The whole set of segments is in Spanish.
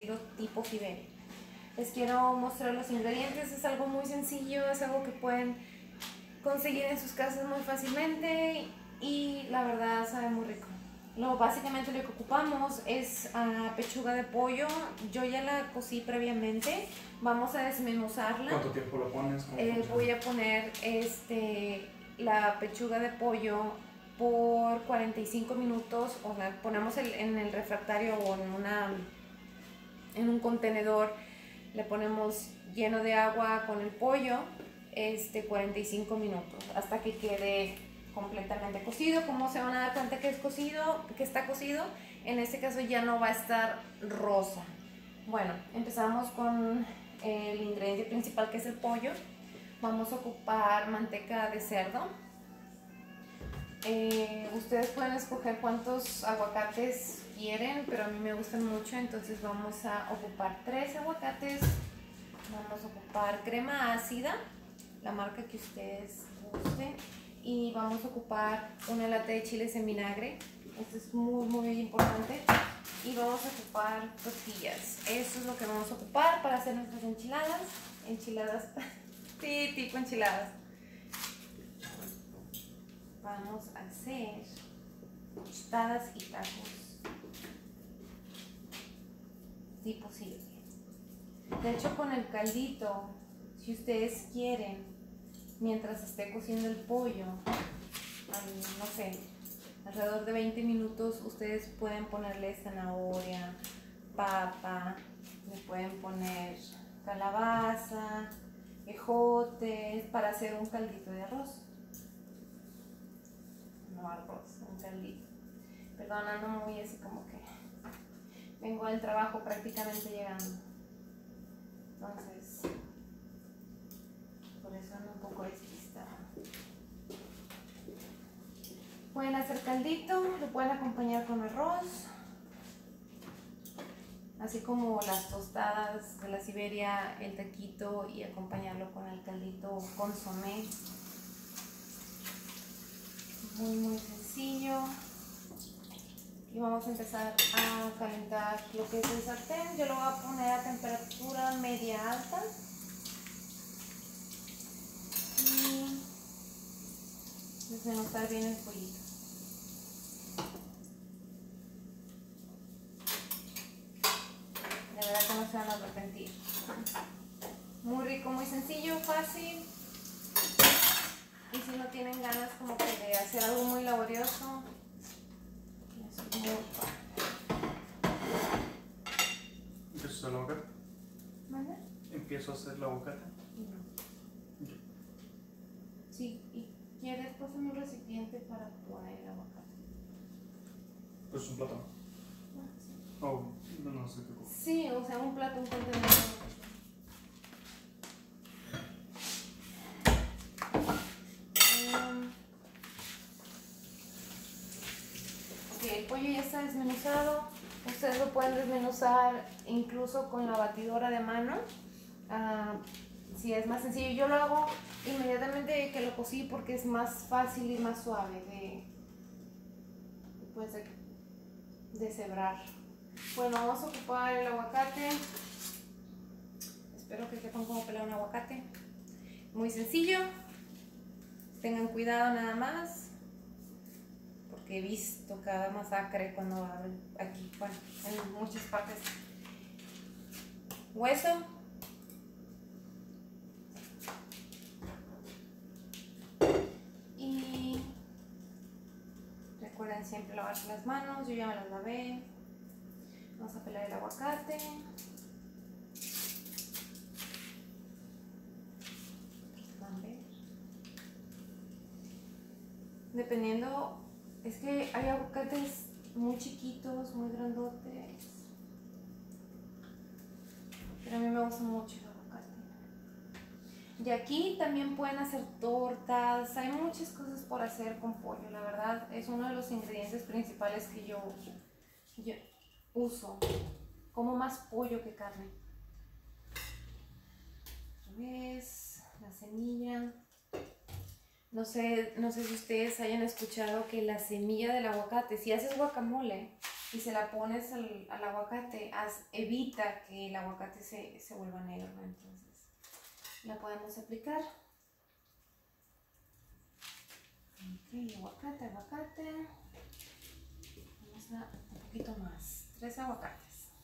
tipo Siberia. Les quiero mostrar los ingredientes, es algo muy sencillo, es algo que pueden conseguir en sus casas muy fácilmente y la verdad sabe muy rico. Básicamente lo que ocupamos es pechuga de pollo. Yo ya la cocí previamente. Vamos a desmenuzarla. ¿Cuánto tiempo la pones? Voy a poner la pechuga de pollo por 45 minutos. O sea, ponemos en el refractario o en un contenedor. Le ponemos lleno de agua con el pollo 45 minutos hasta que quede completamente cocido. Como se van a dar cuenta que está cocido, en este caso ya no va a estar rosa. Bueno, empezamos con el ingrediente principal, que es el pollo. Vamos a ocupar manteca de cerdo. Ustedes pueden escoger cuántos aguacates quieren, pero a mí me gustan mucho, entonces vamos a ocupar 3 aguacates. Vamos a ocupar crema ácida, la marca que ustedes gusten, y vamos a ocupar una lata de chiles en vinagre. Esto es muy importante. Y vamos a ocupar tortillas. Eso es lo que vamos a ocupar para hacer nuestras enchiladas. Sí, tipo enchiladas. Vamos a hacer tostadas y tacos tipo Siberia. De hecho, con el caldito, si ustedes quieren, mientras esté cociendo el pollo, no sé, alrededor de 20 minutos, ustedes pueden ponerle zanahoria, papa, le pueden poner calabaza, ejotes, para hacer un caldito de arroz. No arroz, un caldito. Perdón, ando muy así como que vengo del trabajo prácticamente llegando. Entonces, por eso ando un poco despistada. Pueden hacer caldito, lo pueden acompañar con arroz, así como las tostadas de la Siberia, el taquito, y acompañarlo con el caldito consomé. Muy sencillo. Y vamos a empezar a calentar lo que es el sartén. Yo lo voy a poner a temperatura media alta. Y desmenuzar bien el pollito. De verdad que no se van a arrepentir. Muy rico, muy sencillo, fácil. Y si no tienen ganas como que de hacer algo muy laborioso, es muy fácil. ¿Empiezas a hacer el aguacate? ¿Manda? ¿Empiezo a hacer el aguacate? No. Sí, y quieres, pásame un recipiente para poner el aguacate. Pues un plátano. Sí. Oh, no sé qué cosa. Sí, o sea, un plato, un contenedor. Ok, el pollo ya está desmenuzado. Ustedes lo pueden desmenuzar incluso con la batidora de mano. Si es más sencillo, yo lo hago inmediatamente que lo cocí porque es más fácil y más suave de deshebrar. Bueno, vamos a ocupar el aguacate. Espero que sepan cómo pelar un aguacate. Muy sencillo. Tengan cuidado nada más, porque he visto cada masacre cuando abren aquí, bueno, en muchas partes. Hueso. Y recuerden siempre lavarse las manos. Yo ya me las lavé. Vamos a pelar el aguacate. Dependiendo, es que hay aguacates muy chiquitos, muy grandotes, pero a mí me gusta mucho el aguacate. Y aquí también pueden hacer tortas, hay muchas cosas por hacer con pollo, la verdad es uno de los ingredientes principales que yo uso. Como más pollo que carne. Otra vez, la semilla. No sé si ustedes hayan escuchado que la semilla del aguacate, si haces guacamole, y se la pones al aguacate, evita que el aguacate se vuelva negro, ¿no? Entonces la podemos aplicar. Ok, aguacate. Vamos a un poquito más, 3 aguacates.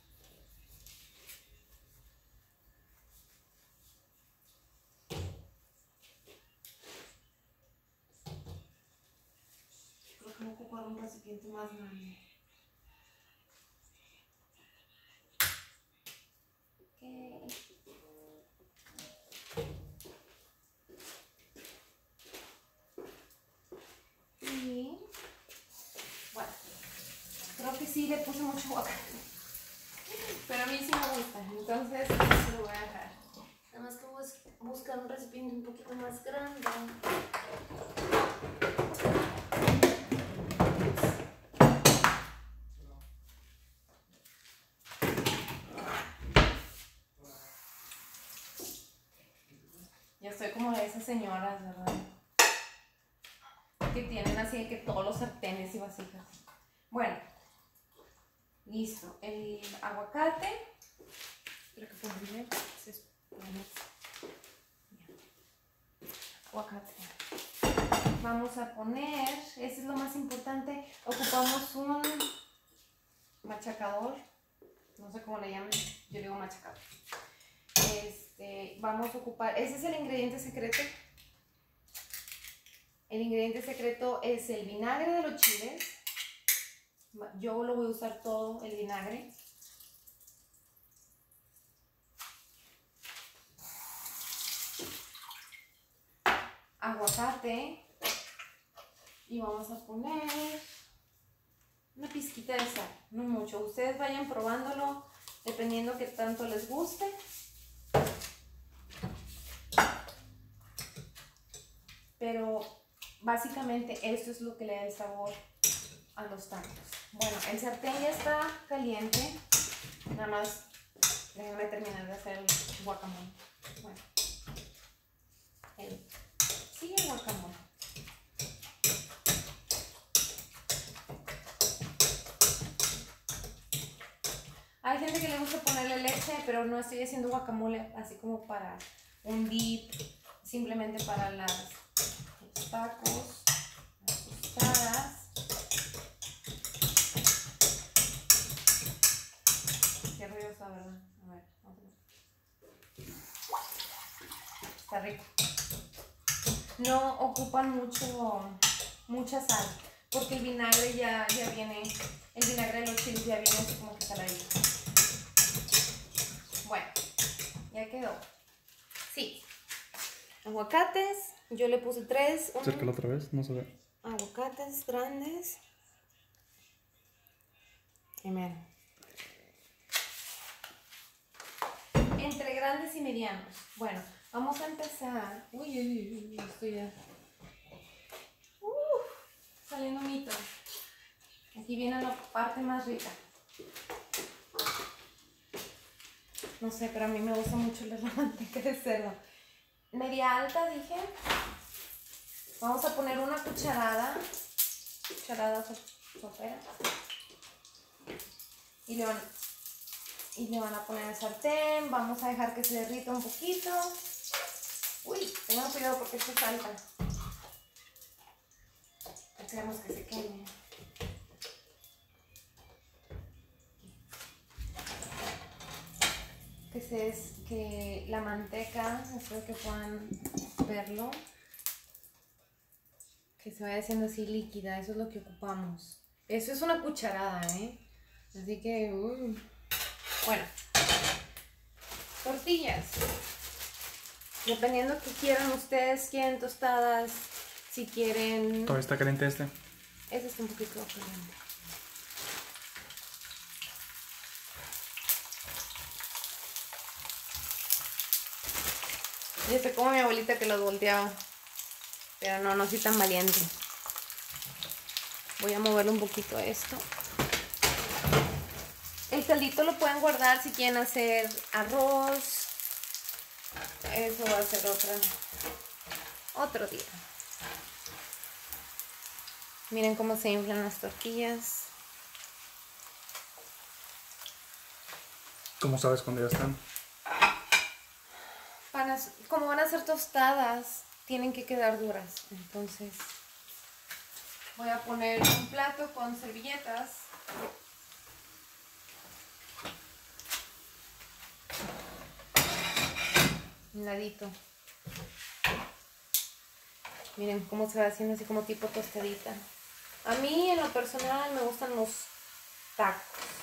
Creo que voy a ocupar un recipiente más grande. Ok. Y bueno, creo que sí le puse mucho aguacate, pero a mí sí me gusta, entonces se lo voy a dejar. Nada más que buscar un recipiente un poquito más grande. Ya estoy como de esas señoras, ¿verdad? Que tienen así de que todos los sartenes y vasijas. Bueno, listo. El aguacate. Espero que pongan bien. Aguacate. Vamos a poner, ese es lo más importante. Ocupamos un machacador. No sé cómo le llaman. Yo digo machacador. Vamos a ocupar, ese es el ingrediente secreto. El ingrediente secreto es el vinagre de los chiles. Yo lo voy a usar todo, el vinagre. Aguacate. Y vamos a poner una pizquita de sal, no mucho. Ustedes vayan probándolo dependiendo que tanto les guste. Pero básicamente esto es lo que le da el sabor a los tacos. Bueno, el sartén ya está caliente. Nada más déjenme terminar de hacer el guacamole. Bueno, el guacamole. Hay gente que le gusta ponerle leche, pero no estoy haciendo guacamole así como para un dip, simplemente para los tacos, las tostadas. Qué ruidosa, ¿verdad? A ver, vamos a ver. Está rico. No ocupan mucha sal, porque el vinagre ya viene, el vinagre de los chiles ya viene así como que saladito. Bueno, ya quedó. Sí. Aguacates, yo le puse 3. Acércalo otra vez, no se ve. Aguacates grandes. Primero. Entre grandes y medianos. Bueno, vamos a empezar. Uy, estoy ya. Saliendo mito. Aquí viene la parte más rica. No sé, pero a mí me gusta mucho la manteca de cerdo. Media alta, dije. Vamos a poner una cucharada sopera. Y le van a poner el sartén. Vamos a dejar que se derrita un poquito. Uy, tengan cuidado porque esto salta. No queremos que se queme. Que la manteca, espero que puedan verlo, que se vaya haciendo así líquida. Eso es lo que ocupamos. Eso es una cucharada, así que bueno, tortillas, dependiendo que quieran ustedes. Quieren tostadas, si quieren. Todavía está caliente este. Este está un poquito caliente. Yo estoy como mi abuelita que los volteaba. Pero no soy tan valiente. Voy a moverle un poquito esto. El caldito lo pueden guardar si quieren hacer arroz. Eso va a ser otro día. Miren cómo se inflan las tortillas. ¿Cómo sabes cuándo ya están? Como van a ser tostadas, tienen que quedar duras. Entonces voy a poner un plato con servilletas. Un ladito. Miren cómo se va haciendo así como tipo tostadita. A mí en lo personal me gustan los tacos.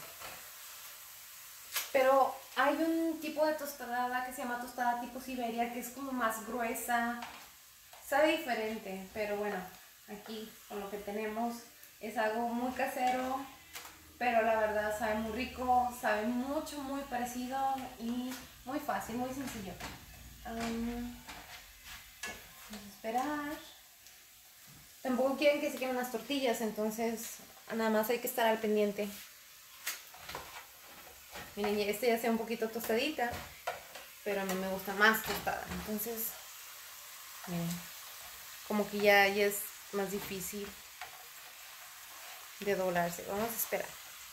Pero hay un tipo de tostada que se llama tostada tipo Siberia, que es como más gruesa. Sabe diferente, pero bueno, aquí con lo que tenemos es algo muy casero, pero la verdad sabe muy rico, sabe mucho, muy parecido y muy fácil, muy sencillo. Vamos a esperar. Tampoco quieren que se quemen las tortillas, entonces nada más hay que estar al pendiente. Miren, este ya sea un poquito tostadita, pero a mí me gusta más tostada. Entonces, miren, como que ya es más difícil de doblarse. Vamos a esperar.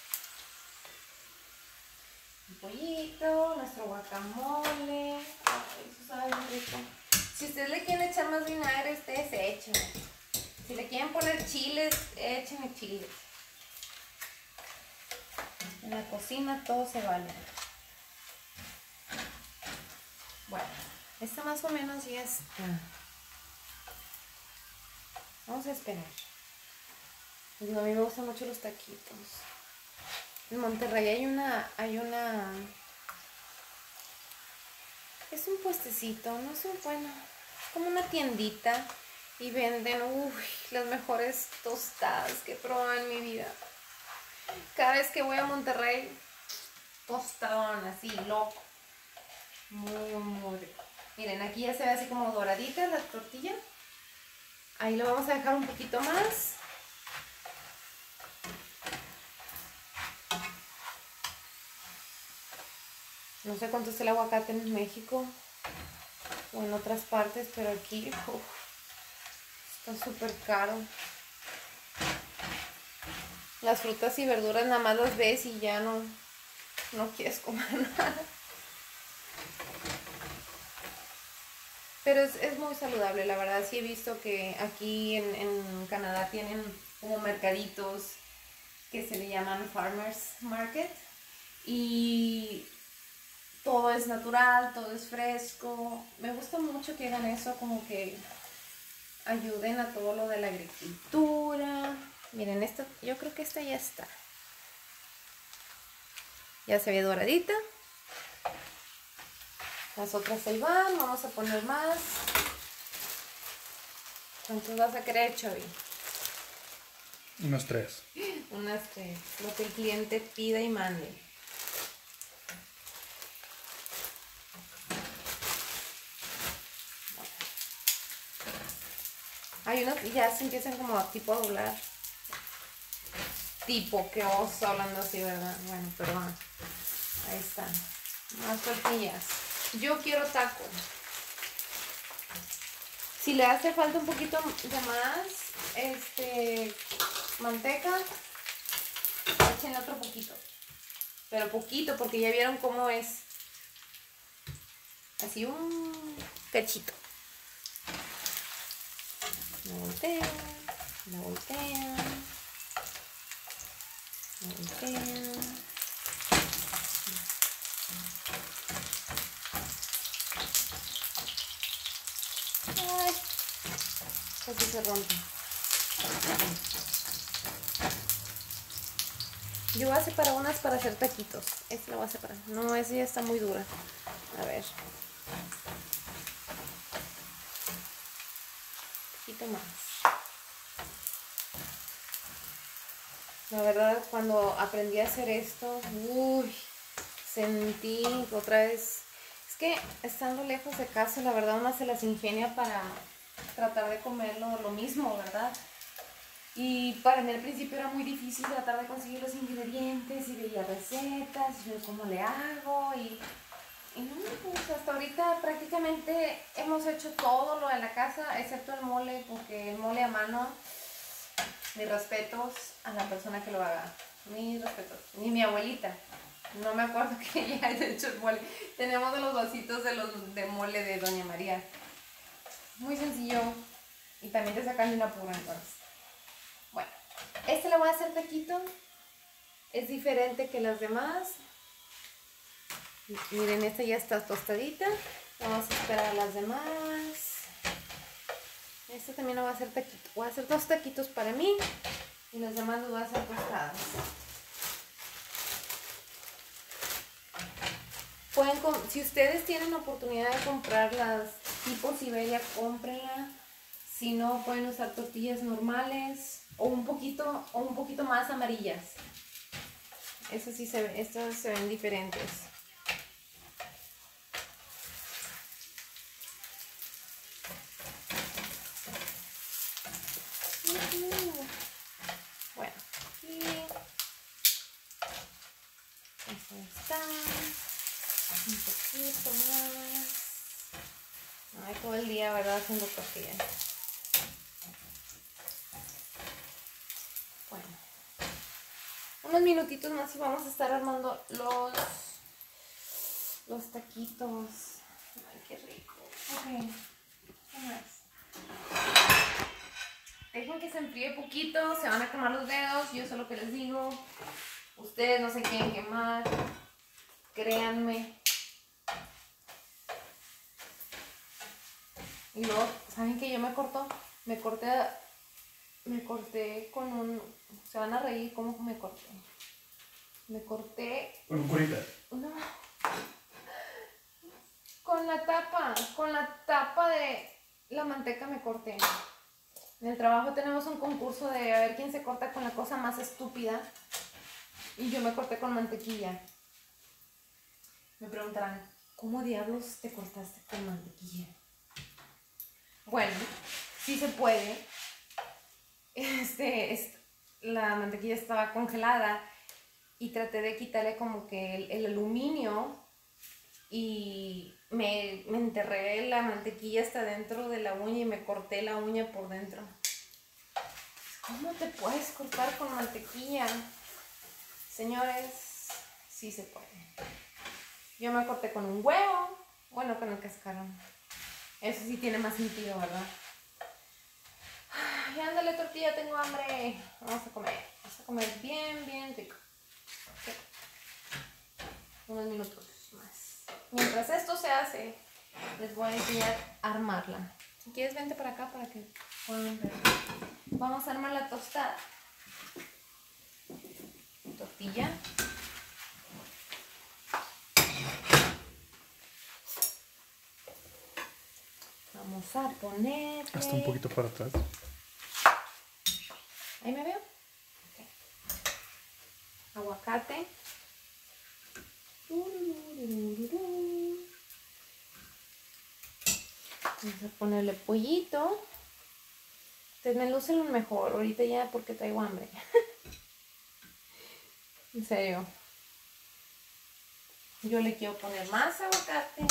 Un pollito, nuestro guacamole. Ay, eso sabe muy rico. Si ustedes le quieren echar más vinagre, ustedes échenle. Si le quieren poner chiles, échenle chiles. En la cocina todo se vale. Bueno, esta más o menos ya está. Vamos a esperar. Digo, a mí me gustan mucho los taquitos. En Monterrey hay una... Es un puestecito, no sé, bueno, es como una tiendita y venden, las mejores tostadas que he probado en mi vida. Cada vez que voy a Monterrey, tostadón, así, loco. Muy, muy rico. Miren, aquí ya se ve así como doradita la tortilla. Ahí lo vamos a dejar un poquito más. No sé cuánto es el aguacate en México o en otras partes, pero aquí está súper caro. Las frutas y verduras nada más las ves y ya no quieres comer nada. Pero es muy saludable, la verdad. Sí he visto que aquí en Canadá tienen como mercaditos que se le llaman Farmers Market. Y todo es natural, todo es fresco. Me gusta mucho que hagan eso, como que ayuden a todo lo de la agricultura. Miren, esta, yo creo que esta ya está. Ya se ve doradita. Las otras ahí van, vamos a poner más. ¿Cuántos vas a querer, Chovy? Unos 3. Unas 3, lo que el cliente pida y mande. Hay unos que ya se empiezan como tipo a doblar. Tipo, que oso hablando así, ¿verdad? Bueno, perdón. Ahí están. Más tortillas. Yo quiero taco. Si le hace falta un poquito de más, manteca, échenle otro poquito. Pero poquito, porque ya vieron cómo es. Así un cachito. La voltean, la voltean, la voltean. Ay, casi se rompe. Yo voy a separar unas para hacer taquitos. Esta la voy a separar. No, esa ya está muy dura. A ver. Un poquito más. La verdad, cuando aprendí a hacer esto, sentí otra vez. Es que estando lejos de casa, la verdad, una se las ingenia para tratar de comer lo mismo, ¿verdad? Y para mí al principio era muy difícil tratar de conseguir los ingredientes y veía recetas, y yo cómo le hago y no, pues hasta ahorita prácticamente hemos hecho todo lo de la casa, excepto el mole, porque el mole a mano, mis respetos a la persona que lo haga, mis respetos, ni mi abuelita, No me acuerdo que ya he hecho el mole. Tenemos de los vasitos de mole de Doña María. Muy sencillo. Y también te sacan de una pura entonces. Bueno, este le voy a hacer taquito. Es diferente que las demás. Miren, esta ya está tostadita. Vamos a esperar a las demás. Esta también lo voy a hacer taquito. Voy a hacer 2 taquitos para mí. Y los demás los voy a hacer tostadas. Si ustedes tienen la oportunidad de comprar las tipo Siberia, cómprenla. Si no, pueden usar tortillas normales o un poquito más amarillas. Eso sí estas se ven diferentes. Bueno, y eso está. Un poquito más. Ay, todo el día, ¿verdad? Haciendo tortillas. Bueno, unos minutitos más y vamos a estar armando los taquitos. Ay, qué rico. Ok, ¿qué más? Dejen que se enfríe poquito, se van a quemar los dedos. Yo sé lo que les digo. Ustedes no se quieren quemar. Créanme. Y luego, ¿saben qué? Yo me corté con un... Se van a reír cómo me corté. Me corté... Con un curita. No. Con la tapa de la manteca me corté. En el trabajo tenemos un concurso de a ver quién se corta con la cosa más estúpida. Y yo me corté con mantequilla. Me preguntarán, ¿cómo diablos te cortaste con mantequilla? Bueno, sí se puede. La mantequilla estaba congelada y traté de quitarle como que el aluminio y me enterré la mantequilla hasta dentro de la uña y me corté la uña por dentro. ¿Cómo te puedes cortar con mantequilla? Señores, sí se puede. Yo me corté con un huevo, bueno, con el cascarón. Eso sí tiene más sentido, ¿verdad? Ay, ándale, tortilla, tengo hambre. Vamos a comer bien, bien rico. Okay. Unos minutos más. Mientras esto se hace, les voy a enseñar a armarla. Si quieres, vente para acá para que puedan ver. Vamos a armar la tostada. Tortilla. Vamos a poner... Hasta un poquito para atrás. ¿Ahí me veo? Okay. Aguacate. Vamos a ponerle pollito. Desmenúcenlo mejor ahorita ya porque traigo hambre. En serio. Yo le quiero poner más aguacate.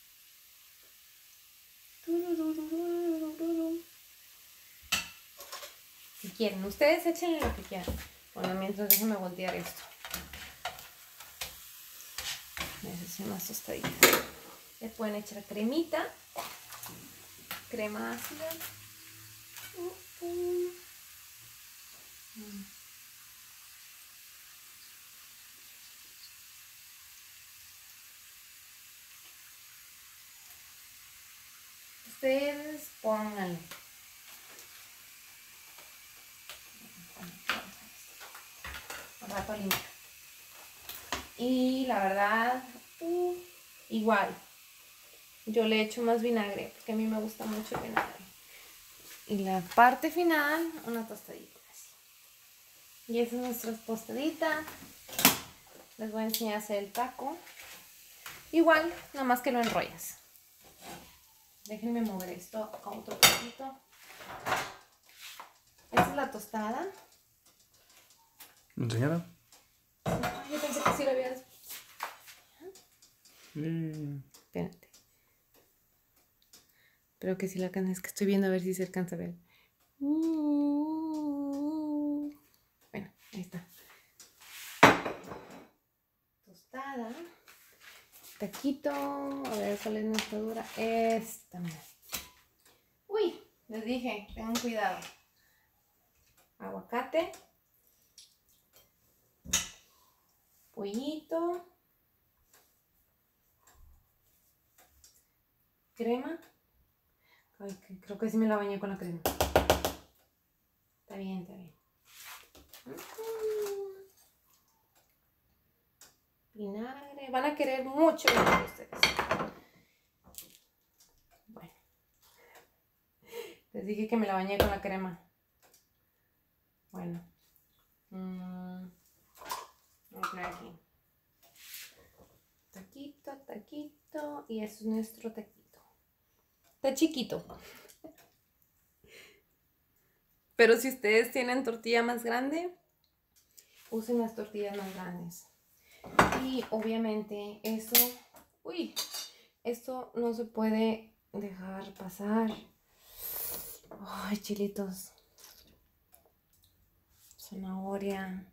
Si quieren, ustedes échenle lo que quieran. Bueno, mientras déjenme voltear esto. Necesito más tostaditas. Le pueden echar cremita. Crema ácida. Ustedes pónganle. Un rato limpio. Y la verdad, igual. Yo le echo más vinagre porque a mí me gusta mucho el vinagre. Y la parte final, una tostadita así. Y esa es nuestra tostadita. Les voy a enseñar a hacer el taco. Igual, nada más que lo enrollas. Déjenme mover esto a otro poquito. Esta es la tostada. ¿Me enseñaron? Yo pensé que sí lo habías... Espérate. Pero que si la alcanza, es que estoy viendo a ver si se alcanza a ver. Bueno, ahí está. taquito. A ver cuál es nuestra dura. Esta, mira. Uy, les dije, tengan cuidado. Aguacate. Pollito. Crema. Ay, creo que sí me la bañé con la crema. Está bien, está bien. Vinagre. Van a querer mucho vinagre ustedes. Bueno. Les dije que me la bañé con la crema. Bueno. Voy a poner aquí. Taquito, taquito. Y eso es nuestro taquito. Está chiquito. Pero si ustedes tienen tortilla más grande, usen las tortillas más grandes. Y obviamente eso, esto no se puede dejar pasar. Ay, chilitos. Zanahoria.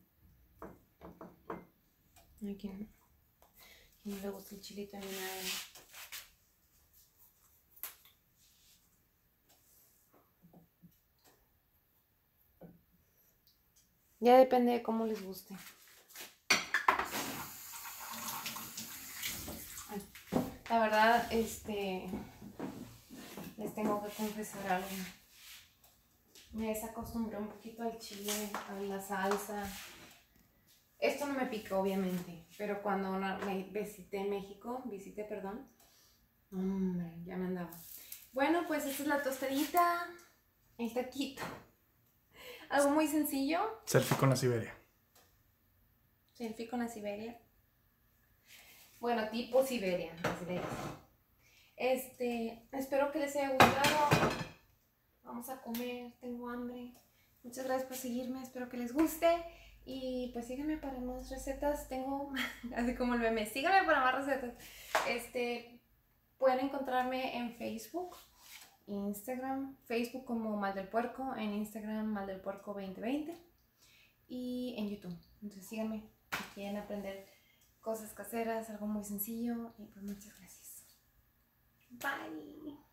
Ay, ¿quién no le gusta el chilito en vinagre? Ya depende de cómo les guste. Ay, la verdad, les tengo que confesar algo. Me desacostumbré un poquito al chile, a la salsa. Esto no me pica, obviamente, pero cuando visité México, hombre, ya me andaba. Bueno, pues esta es la tostadita, el taquito. Algo muy sencillo. Selfie con la Siberia. Selfie con la Siberia. Bueno, tipo Siberia, así le dicen. Espero que les haya gustado. Vamos a comer, tengo hambre. Muchas gracias por seguirme, espero que les guste. Y pues síganme para más recetas. Tengo, así como el meme, síganme para más recetas. Pueden encontrarme en Facebook, Instagram, Facebook como Mal del Puerco, en Instagram Mal del Puerco 2020 y en YouTube. Entonces síganme si quieren aprender cosas caseras, algo muy sencillo. Y pues muchas gracias. Bye.